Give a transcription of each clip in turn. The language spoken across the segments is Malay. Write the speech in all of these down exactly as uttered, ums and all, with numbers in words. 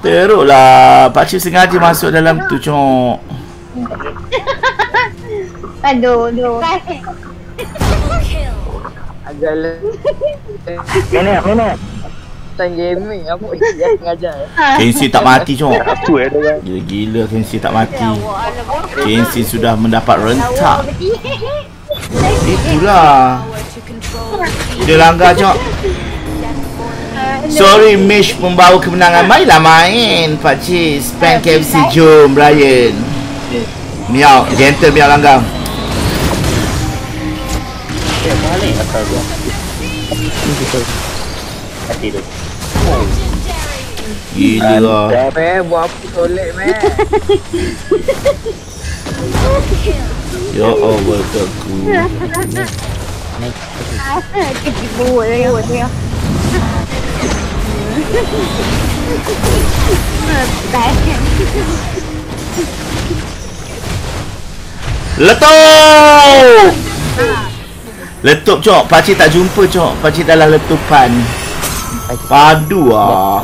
Teruklah. Pakcik sengaja masuk dalam tu, Cok. Aduh, aduh. Agaklah. Mana, mana? Pakcik Gaming, apa dia sengaja? Kensi tak mati, Cok. Gila-gila Kensi tak mati. Kensi sudah mendapat rentak. Itulah. Dia langgar, Cok. Sorry Mish membawa kemenangan. Mainlah main Pakcik. Spam K F C. Jom Brian. Miau. Gentle Miau langgar. Eh, balik atas dia. Hati tu. Gila lah. Eh, buat apa tolek, meh? Ya Allah, aku. Kecibut dia. Letup! Letup, Cok. Pakcik tak jumpa, Cok. Pakcik dalam letupan. Padu ah.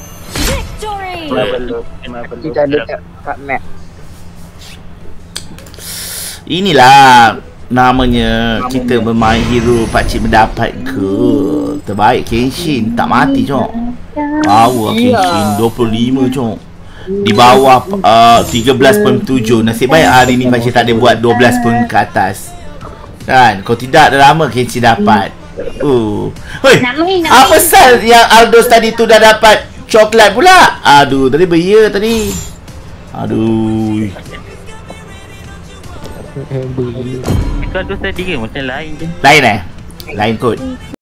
Kita ada kat map. Inilah namanya kita bermain hero. Pakcik mendapat ke terbaik. Kenshin tak mati, Cok. Power Kenshin dua puluh lima, Cok. Di bawah uh, tiga belas perpuluhan tujuh. Nasib baik hari ni Pakcik tak ada buat dua belas pun ke atas. Kan? Kalau tidak dah lama Kenshin dapat. Uh. Hoi, apa sal yang Aldos tadi tu dah dapat coklat pula? Aduh, tadi beria tadi. Aduh. Itu Aldos tadi ke? Macam lain je. Lain eh? Lain kot.